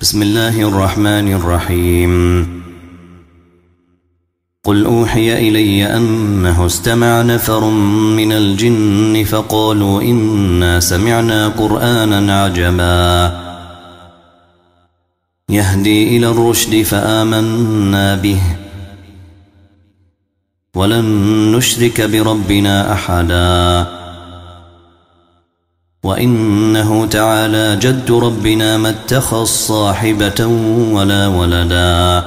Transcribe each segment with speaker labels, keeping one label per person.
Speaker 1: بسم الله الرحمن الرحيم. قل أوحي إلي أنه استمع نفر من الجن فقالوا إنا سمعنا قرآنا عجبا يهدي إلى الرشد فآمنا به ولن نشرك بربنا أحدا وإنه تعالى جد ربنا ما اتخذ صاحبة ولا ولدا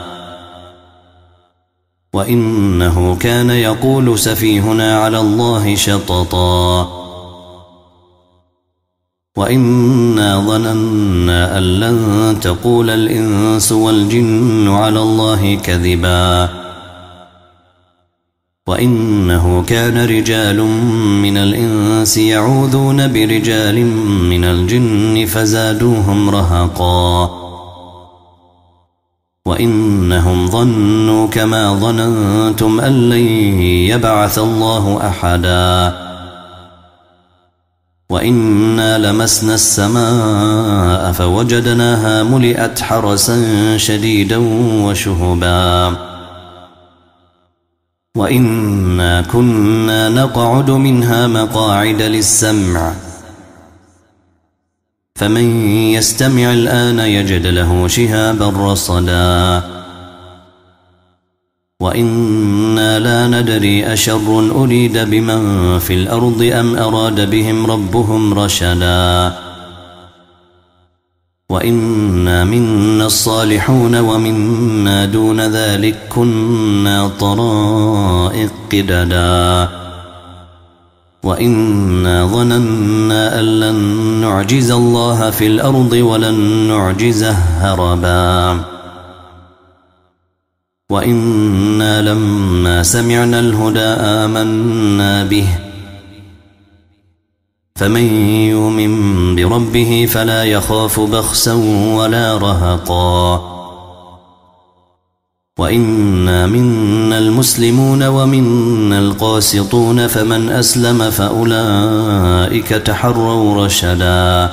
Speaker 1: وإنه كان يقول سفيهنا على الله شططا وإنا ظننا أن لن تقول الإنس والجن على الله كذبا وإنه كان رجال من الإنس يعوذون برجال من الجن فزادوهم رهقا وإنهم ظنوا كما ظننتم أن لن يبعث الله أحدا وإنا لمسنا السماء فوجدناها ملئت حرسا شديدا وشهبا وإنا كنا نقعد منها مقاعد للسمع فمن يستمع الآن يجد له شهابا رصدا وإنا لا ندري أشر أريد بمن في الأرض أم أراد بهم ربهم رشدا وإنا منا الصالحون ومنا دون ذلك كنا طرائق قددا وإنا ظننا أن لن نعجز الله في الأرض ولن نعجزه هربا وإنا لما سمعنا الهدى آمنا به فمن يؤمن بربه فلا يخاف بخسا ولا رهقا وإنا منا المسلمون ومنا القاسطون فمن أسلم فأولئك تحروا رشدا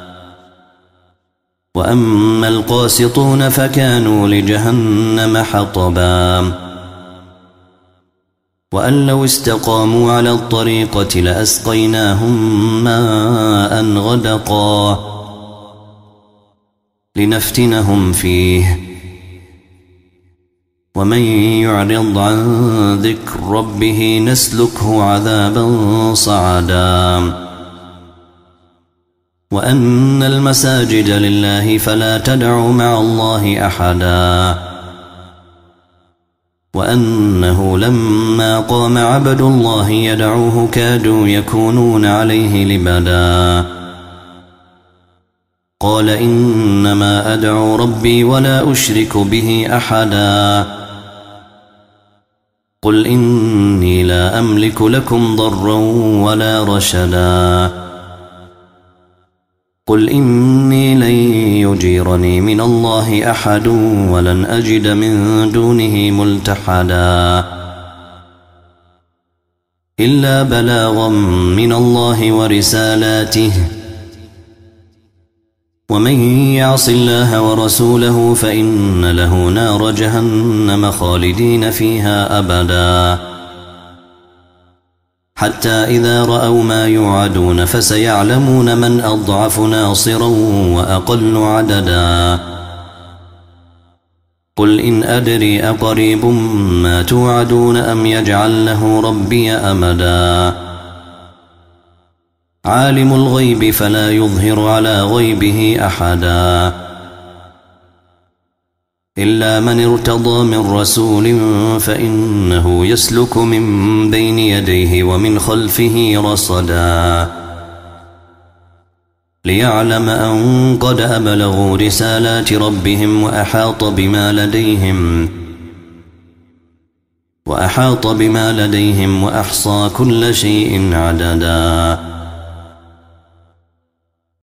Speaker 1: وأما القاسطون فكانوا لجهنم حطبا وأن لو استقاموا على الطريقة لأسقيناهم ماء غدقا لنفتنهم فيه ومن يعرض عن ذكر ربه نسلكه عذابا صعدا وأن المساجد لله فلا تدعوا مع الله أحدا وأنه لما قام عبد الله يدعوه كادوا يكونون عليه لبدا قال إنما أدعو ربي ولا أشرك به أحدا قل إني لا أملك لكم ضرا ولا رشدا قل إني لن يجيرني من الله أحد ولن أجد من دونه ملتحدا إلا بلاغا من الله ورسالاته ومن يعص الله ورسوله فإن له نار جهنم خالدين فيها أبدا حتى إذا رأوا ما يوعدون فسيعلمون من أضعف ناصرا وأقل عددا قل إن أدري أقريب ما توعدون أم يجعل له ربي أمدا عالم الغيب فلا يظهر على غيبه أحدا إلا من ارتضى من رسول فإنه يسلك من بين يديه ومن خلفه رصدا ليعلم أن قد أبلغوا رسالات ربهم وأحاط بما لديهم وأحصى كل شيء عددا